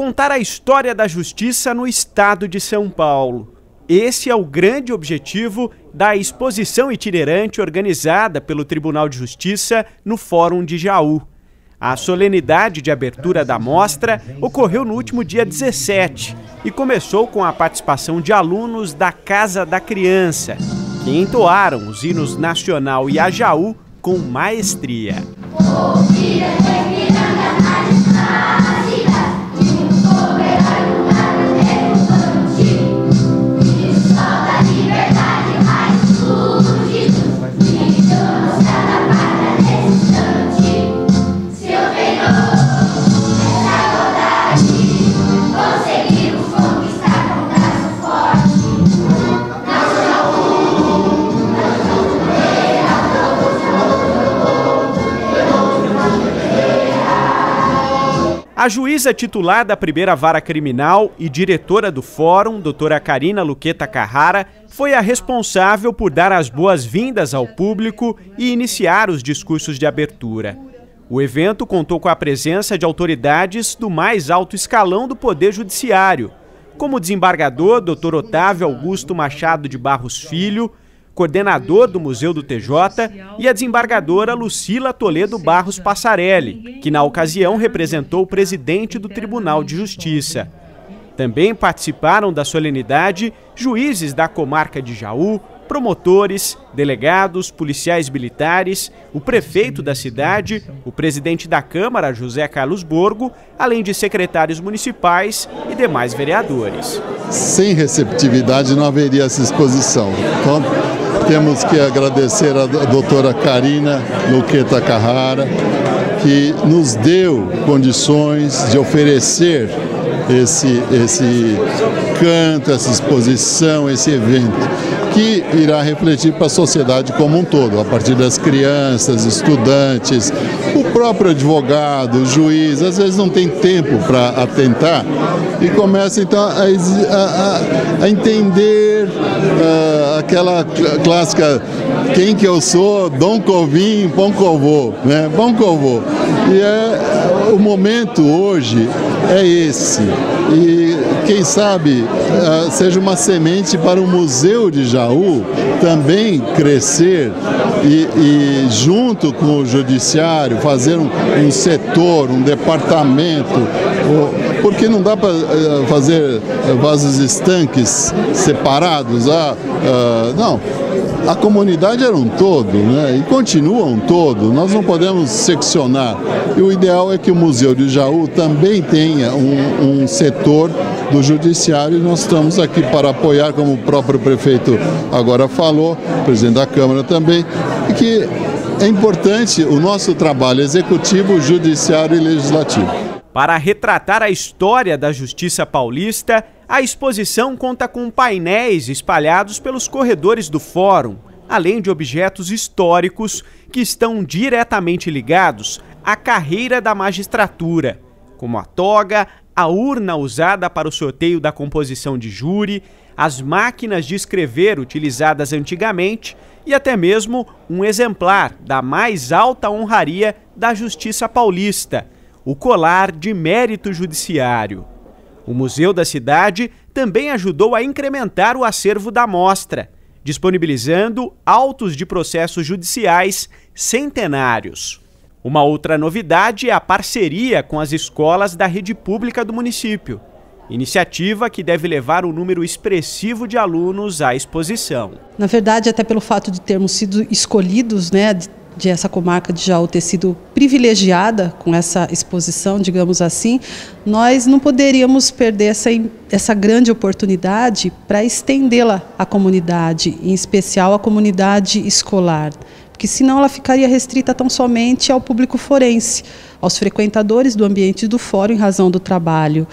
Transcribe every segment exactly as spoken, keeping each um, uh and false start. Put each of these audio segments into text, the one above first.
contar a história da justiça no estado de São Paulo. Esse é o grande objetivo da exposição itinerante organizada pelo Tribunal de Justiça no Fórum de Jaú. A solenidade de abertura da mostra ocorreu no último dia dezessete e começou com a participação de alunos da Casa da Criança, que entoaram os hinos nacional e a Jaú com maestria. A juíza titular da primeira vara criminal e diretora do fórum, doutora Karina Luqueta Carrara, foi a responsável por dar as boas-vindas ao público e iniciar os discursos de abertura. O evento contou com a presença de autoridades do mais alto escalão do Poder Judiciário, como o desembargador doutor Otávio Augusto Machado de Barros Filho, coordenador do Museu do T J, e a desembargadora Lucila Toledo Barros Passarelli, que na ocasião representou o presidente do Tribunal de Justiça. Também participaram da solenidade juízes da comarca de Jaú, promotores, delegados, policiais militares, o prefeito da cidade, o presidente da Câmara, José Carlos Borgo, além de secretários municipais e demais vereadores. Sem receptividade não haveria essa exposição. Então, temos que agradecer a doutora Karina Luqueta Carrara, que nos deu condições de oferecer esse, esse canto, essa exposição, esse evento, que irá refletir para a sociedade como um todo, a partir das crianças, estudantes, o próprio advogado, o juiz, às vezes não tem tempo para atentar e começa então a, a, a entender uh, aquela clássica, quem que eu sou, Dom Covim, Bom Covô, né? Bom Covô. E é, o momento hoje é esse. E quem sabe uh, seja uma semente para o Museu de Jaú também crescer e, e junto com o Judiciário fazer um, um setor, um departamento, porque não dá para uh, fazer vasos estanques separados. Ah, uh, não. A comunidade era um todo, né? E continua um todo, nós não podemos seccionar. E o ideal é que o Museu de Jaú também tenha um, um setor do Judiciário e nós estamos aqui para apoiar, como o próprio prefeito agora falou, o presidente da Câmara também, e que é importante o nosso trabalho executivo, judiciário e legislativo. Para retratar a história da Justiça Paulista, a exposição conta com painéis espalhados pelos corredores do Fórum, além de objetos históricos que estão diretamente ligados à carreira da magistratura, como a toga, a urna usada para o sorteio da composição de júri, as máquinas de escrever utilizadas antigamente e até mesmo um exemplar da mais alta honraria da Justiça Paulista, o colar de mérito judiciário. O Museu da Cidade também ajudou a incrementar o acervo da mostra, disponibilizando autos de processos judiciais centenários. Uma outra novidade é a parceria com as escolas da rede pública do município, iniciativa que deve levar um número expressivo de alunos à exposição. Na verdade, até pelo fato de termos sido escolhidos, né, de, de essa comarca de Jaú ter sido privilegiada com essa exposição, digamos assim, nós não poderíamos perder essa, essa grande oportunidade para estendê-la à comunidade, em especial à comunidade escolar. Porque senão ela ficaria restrita tão somente ao público forense, aos frequentadores do ambiente do fórum em razão do trabalho.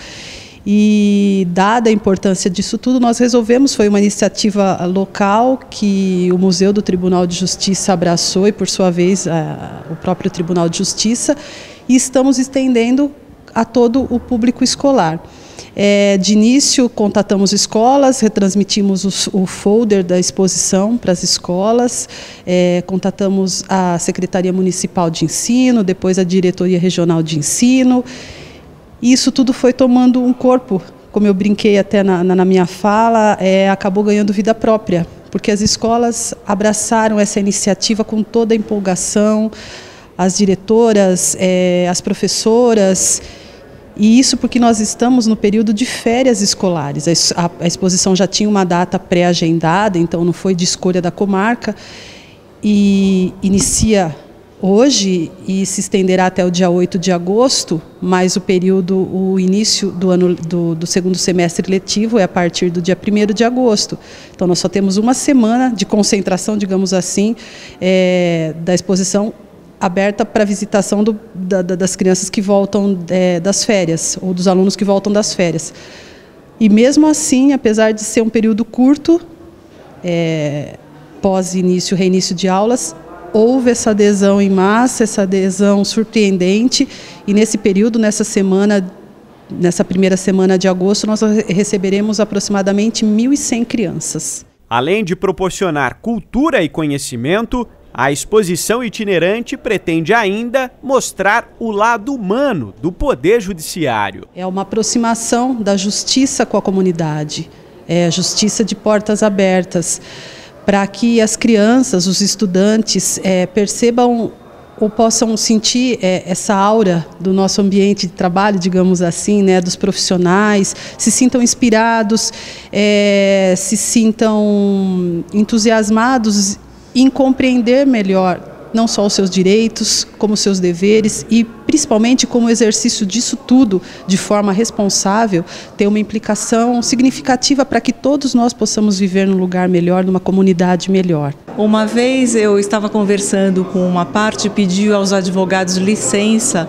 E, dada a importância disso tudo, nós resolvemos, foi uma iniciativa local que o Museu do Tribunal de Justiça abraçou e, por sua vez, a, o próprio Tribunal de Justiça, e estamos estendendo a todo o público escolar. É, de início, contatamos escolas, retransmitimos o, o folder da exposição para as escolas, é, contatamos a Secretaria Municipal de Ensino, depois a Diretoria Regional de Ensino, E isso tudo foi tomando um corpo, como eu brinquei até na, na minha fala, é, acabou ganhando vida própria, porque as escolas abraçaram essa iniciativa com toda a empolgação, as diretoras, é, as professoras, e isso porque nós estamos no período de férias escolares. A, a exposição já tinha uma data pré-agendada, então não foi de escolha da comarca, e inicia hoje e se estenderá até o dia oito de agosto, mas o período, o início do, ano, do, do segundo semestre letivo é a partir do dia primeiro de agosto. Então nós só temos uma semana de concentração, digamos assim, é, da exposição aberta para visitação do, da, das crianças que voltam é, das férias, ou dos alunos que voltam das férias. E mesmo assim, apesar de ser um período curto, é, pós-início, reinício de aulas, houve essa adesão em massa, essa adesão surpreendente, e nesse período, nessa semana, nessa primeira semana de agosto, nós receberemos aproximadamente mil e cem crianças. Além de proporcionar cultura e conhecimento, a exposição itinerante pretende ainda mostrar o lado humano do Poder Judiciário. É uma aproximação da justiça com a comunidade, é a justiça de portas abertas, para que as crianças, os estudantes é, percebam ou possam sentir é, essa aura do nosso ambiente de trabalho, digamos assim, né, dos profissionais, se sintam inspirados, é, se sintam entusiasmados em compreender melhor não só os seus direitos, como os seus deveres e, principalmente, como o exercício disso tudo de forma responsável, tem uma implicação significativa para que todos nós possamos viver num lugar melhor, numa comunidade melhor. Uma vez eu estava conversando com uma parte, pediu aos advogados licença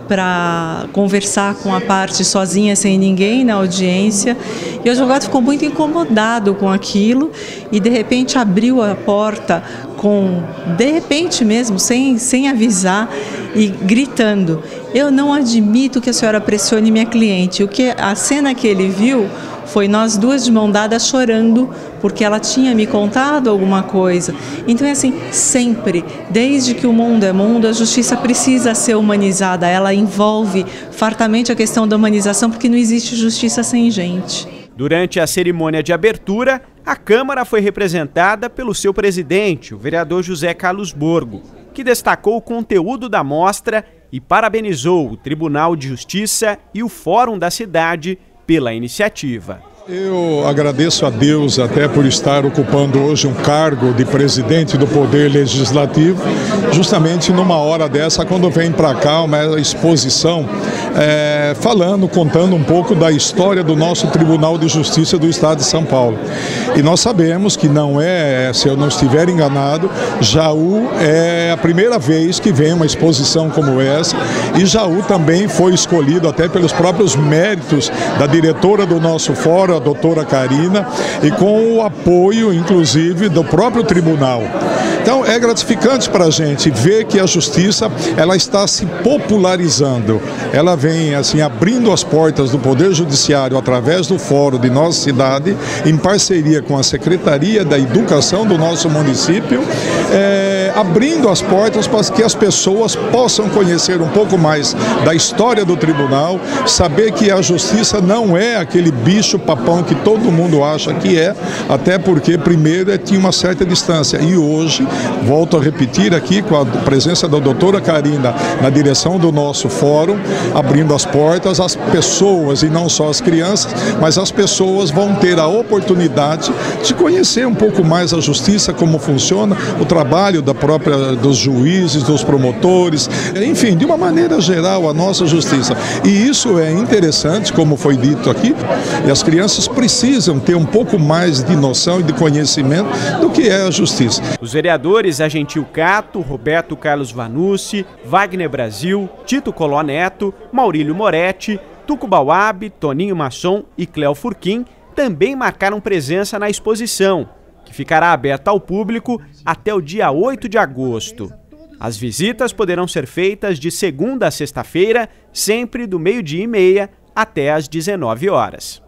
para conversar com a parte sozinha, sem ninguém na audiência, e o advogado ficou muito incomodado com aquilo e de repente abriu a porta com, de repente mesmo, sem, sem avisar e gritando: eu não admito que a senhora pressione minha cliente. O que, a cena que ele viu foi nós duas de mão dada chorando porque ela tinha me contado alguma coisa. Então é assim, sempre, desde que o mundo é mundo, a justiça precisa ser humanizada. Ela envolve fartamente a questão da humanização, porque não existe justiça sem gente. Durante a cerimônia de abertura, a Câmara foi representada pelo seu presidente, o vereador José Carlos Borgo, que destacou o conteúdo da mostra e parabenizou o Tribunal de Justiça e o Fórum da Cidade pela iniciativa. Eu agradeço a Deus até por estar ocupando hoje um cargo de presidente do Poder Legislativo, justamente numa hora dessa, quando vem para cá uma exposição é, falando, contando um pouco da história do nosso Tribunal de Justiça do Estado de São Paulo. E nós sabemos que não é, se eu não estiver enganado, Jaú é a primeira vez que vem uma exposição como essa, e Jaú também foi escolhido até pelos próprios méritos da diretora do nosso fórum, a doutora Karina, e com o apoio, inclusive, do próprio tribunal. Então, é gratificante para a gente ver que a justiça ela está se popularizando. Ela vem, assim, abrindo as portas do Poder Judiciário através do Fórum de nossa cidade, em parceria com a Secretaria da Educação do nosso município, é, abrindo as portas para que as pessoas possam conhecer um pouco mais da história do tribunal, saber que a justiça não é aquele bicho papão que todo mundo acha que é, até porque primeiro tinha uma certa distância, e hoje, volto a repetir aqui, com a presença da doutora Karina na direção do nosso fórum, abrindo as portas, as pessoas, e não só as crianças, mas as pessoas vão ter a oportunidade de conhecer um pouco mais a justiça, como funciona, o trabalho da própria, dos juízes, dos promotores, enfim, de uma maneira geral, a nossa justiça. E isso é interessante, como foi dito aqui, e as crianças precisam ter um pouco mais de noção e de conhecimento do que é a justiça. Os vereadores Agentil Cato, Roberto Carlos Vanucci, Wagner Brasil, Tito Coló Neto, Maurílio Moretti, Tuco Bauab, Toninho Masson e Cléo Furquim também marcaram presença na exposição, que ficará aberta ao público até o dia oito de agosto. As visitas poderão ser feitas de segunda a sexta-feira, sempre do meio-dia e meia até às dezenove horas.